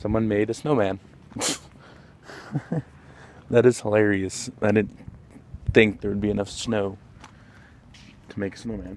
Someone made a snowman. That is hilarious. I didn't think there would be enough snow to make a snowman.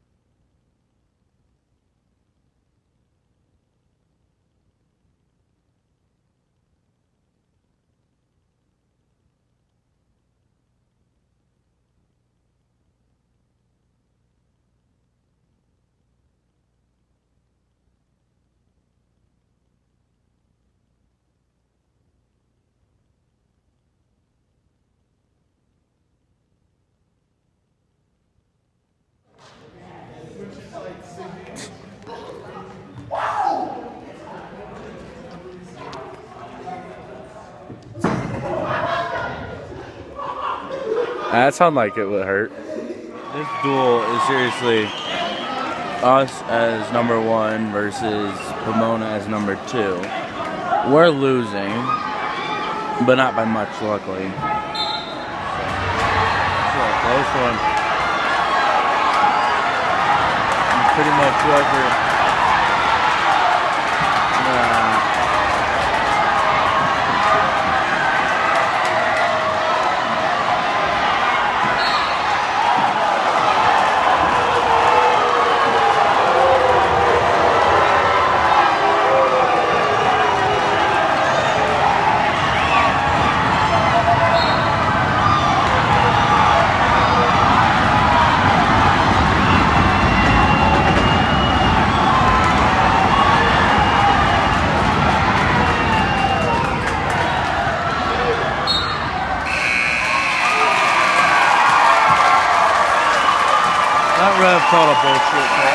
That sounded like it would hurt. This duel is seriously us as number 1 versus Pomona as number 2. We're losing, but not by much, luckily. So, it's a close one. Pretty much whoever. That ref called a bullshit call.